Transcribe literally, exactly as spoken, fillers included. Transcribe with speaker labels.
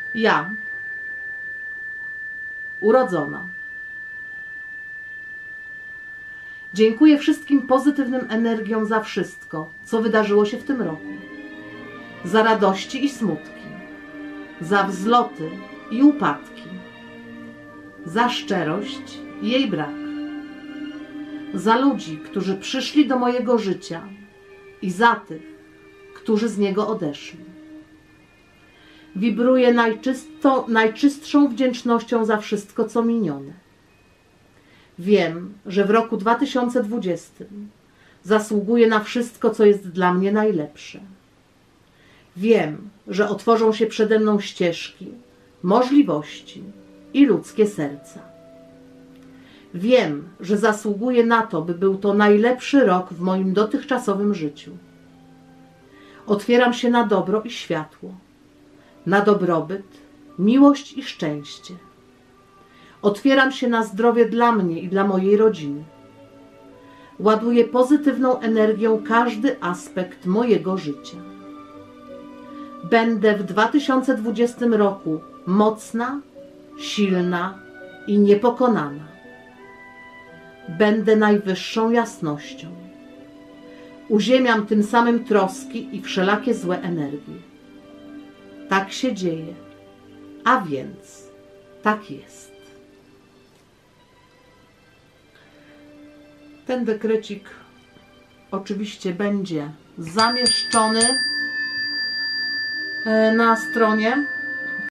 Speaker 1: Ja, urodzona. Dziękuję wszystkim pozytywnym energiom za wszystko, co wydarzyło się w tym roku. Za radości i smutki, za wzloty i upadki, za szczerość i jej brak, za ludzi, którzy przyszli do mojego życia i za tych, którzy z niego odeszli. Wibruję najczystą, najczystszą wdzięcznością za wszystko, co minione. Wiem, że w roku dwa tysiące dwudziestym zasługuję na wszystko, co jest dla mnie najlepsze. Wiem, że otworzą się przede mną ścieżki, możliwości i ludzkie serca. Wiem, że zasługuję na to, by był to najlepszy rok w moim dotychczasowym życiu. Otwieram się na dobro i światło, na dobrobyt, miłość i szczęście. Otwieram się na zdrowie dla mnie i dla mojej rodziny. Ładuję pozytywną energią każdy aspekt mojego życia. Będę w dwa tysiące dwudziestym roku mocna, silna i niepokonana. Będę najwyższą jasnością. Uziemiam tym samym troski i wszelakie złe energie. Tak się dzieje, a więc tak jest. Ten dekrecik oczywiście będzie zamieszczony na stronie